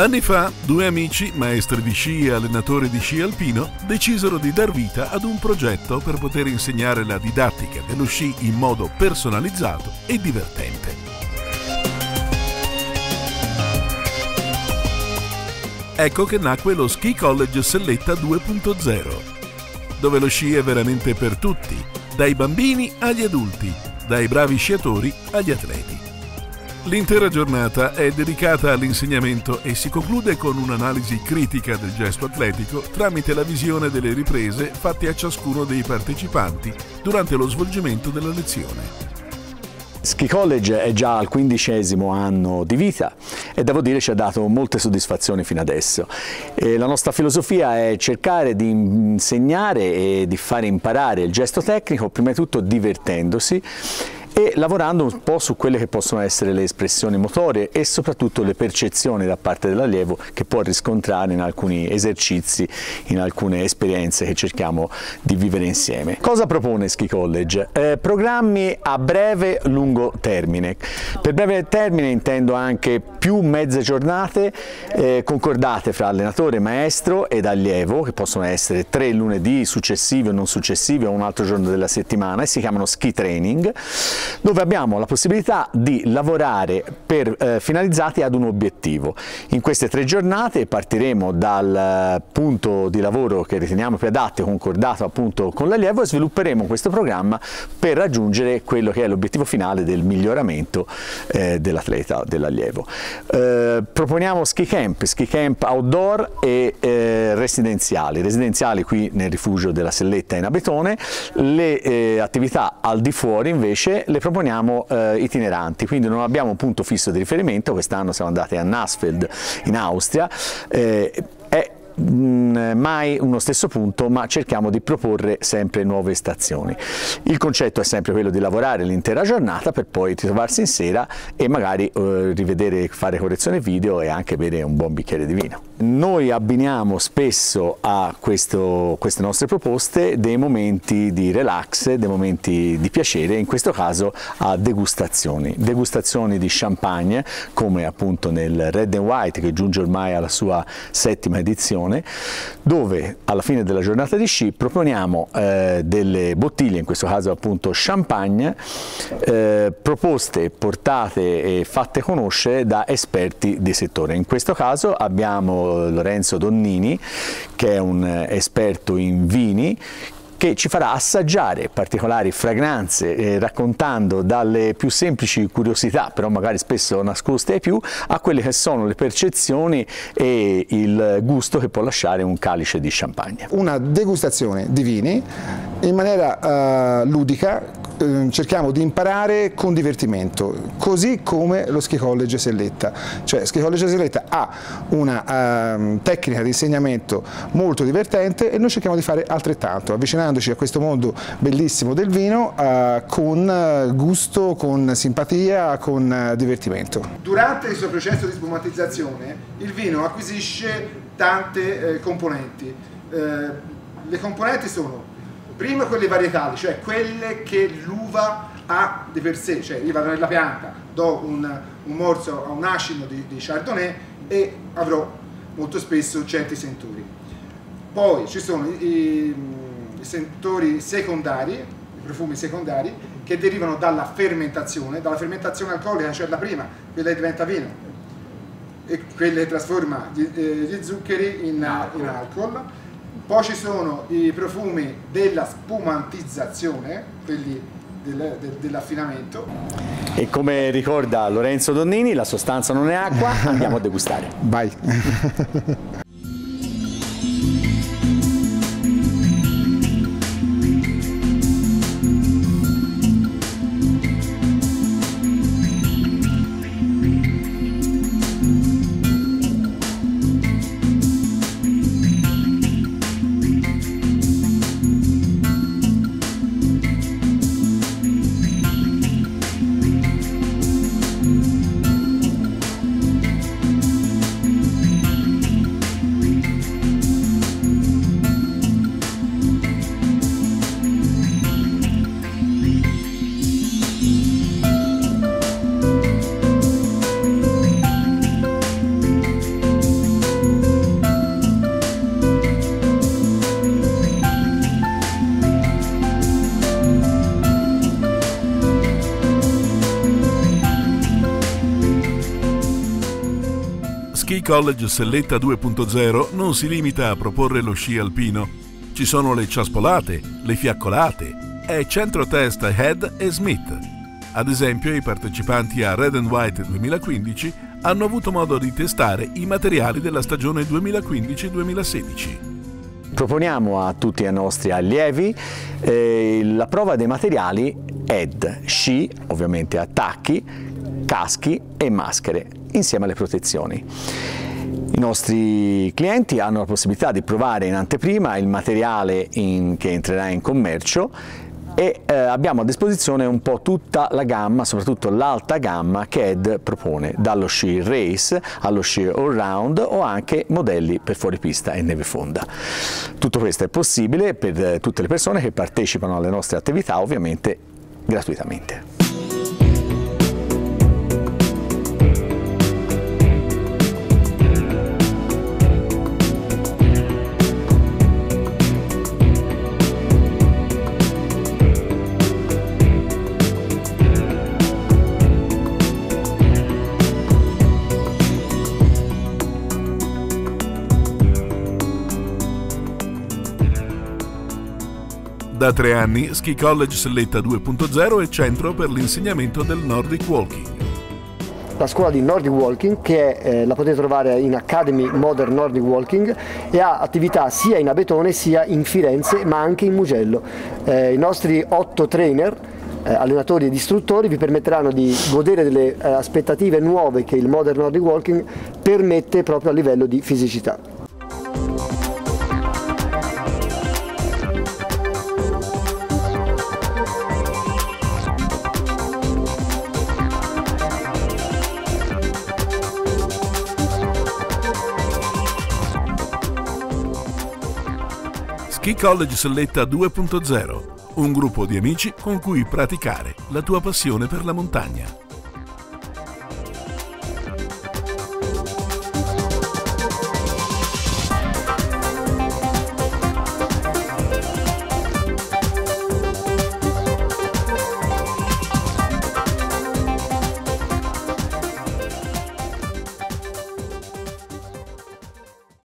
Anni fa, due amici, maestri di sci e allenatori di sci alpino, decisero di dar vita ad un progetto per poter insegnare la didattica dello sci in modo personalizzato e divertente. Ecco che nacque lo Ski College Selletta 2.0, dove lo sci è veramente per tutti, dai bambini agli adulti, dai bravi sciatori agli atleti. L'intera giornata è dedicata all'insegnamento e si conclude con un'analisi critica del gesto atletico tramite la visione delle riprese fatte a ciascuno dei partecipanti durante lo svolgimento della lezione. Ski College è già al 15° anno di vita e devo dire ci ha dato molte soddisfazioni fino adesso. La nostra filosofia è cercare di insegnare e di fare imparare il gesto tecnico, prima di tutto divertendosi e lavorando un po' su quelle che possono essere le espressioni motorie e soprattutto le percezioni da parte dell'allievo che può riscontrare in alcuni esercizi, in alcune esperienze che cerchiamo di vivere insieme. Cosa propone Ski College? Programmi a breve lungo termine. Per breve termine intendo anche più mezze giornate concordate fra allenatore, maestro ed allievo, che possono essere 3 lunedì successivi o non successivi o un altro giorno della settimana, e si chiamano ski training, dove abbiamo la possibilità di lavorare finalizzati ad un obiettivo. In queste 3 giornate partiremo dal punto di lavoro che riteniamo più adatto, concordato appunto con l'allievo, e svilupperemo questo programma per raggiungere quello che è l'obiettivo finale del miglioramento dell'atleta, dell'allievo. Proponiamo ski camp outdoor e residenziali qui nel rifugio della Selletta in Abetone. Le attività al di fuori invece le proponiamo itineranti, quindi non abbiamo un punto fisso di riferimento. Quest'anno siamo andati a Nassfeld in Austria, mai uno stesso punto, ma cerchiamo di proporre sempre nuove stazioni. Il concetto è sempre quello di lavorare l'intera giornata per poi ritrovarsi in sera e magari rivedere, fare correzione video e anche bere un buon bicchiere di vino. Noi abbiniamo spesso a queste nostre proposte dei momenti di relax, dei momenti di piacere, in questo caso a degustazioni di champagne, come appunto nel Red and White, che giunge ormai alla sua 7ª edizione, dove alla fine della giornata di sci proponiamo delle bottiglie, in questo caso appunto champagne, proposte, portate e fatte conoscere da esperti di settore. In questo caso abbiamo Lorenzo Donnini, che è un esperto in vini, che ci farà assaggiare particolari fragranze, raccontando dalle più semplici curiosità, però magari spesso nascoste ai più, a quelle che sono le percezioni e il gusto che può lasciare un calice di champagne. Una degustazione di vini in maniera ludica. Cerchiamo di imparare con divertimento, così come lo Ski College Selletta. Cioè, Ski College Selletta ha una tecnica di insegnamento molto divertente e noi cerchiamo di fare altrettanto, avvicinandoci a questo mondo bellissimo del vino con gusto, con simpatia, con divertimento. Durante il suo processo di spumatizzazione il vino acquisisce tante componenti. Le componenti sono: prima quelle varietali, cioè quelle che l'uva ha di per sé, cioè io vado nella pianta, do un morso a un acino di Chardonnay e avrò molto spesso certi sentori. Poi ci sono i sentori secondari, i profumi secondari, che derivano dalla fermentazione alcolica, cioè la prima, quella che diventa vino, e quella che trasforma gli zuccheri in alcol. Poi ci sono i profumi della spumantizzazione, quelli dell'affinamento. E come ricorda Lorenzo Donnini, la sostanza non è acqua, andiamo a degustare. Vai! Ski College Selletta 2.0 non si limita a proporre lo sci alpino. Ci sono le ciaspolate, le fiaccolate e centro test Head e Smith. Ad esempio, i partecipanti a Red and White 2015 hanno avuto modo di testare i materiali della stagione 2015-2016. Proponiamo a tutti i nostri allievi la prova dei materiali Head, sci, ovviamente attacchi, caschi e maschere, insieme alle protezioni. I nostri clienti hanno la possibilità di provare in anteprima il materiale che entrerà in commercio e abbiamo a disposizione un po' tutta la gamma, soprattutto l'alta gamma che Head propone, dallo sci race allo sci all round o anche modelli per fuoripista e neve fonda. Tutto questo è possibile per tutte le persone che partecipano alle nostre attività, ovviamente gratuitamente. Da 3 anni Ski College Selletta 2.0 è centro per l'insegnamento del Nordic Walking. La scuola di Nordic Walking, che la potete trovare in Academy Modern Nordic Walking, e ha attività sia in Abetone sia in Firenze ma anche in Mugello. I nostri 8 trainer, allenatori ed istruttori vi permetteranno di godere delle aspettative nuove che il Modern Nordic Walking permette proprio a livello di fisicità. Ski College Selletta 2.0, un gruppo di amici con cui praticare la tua passione per la montagna.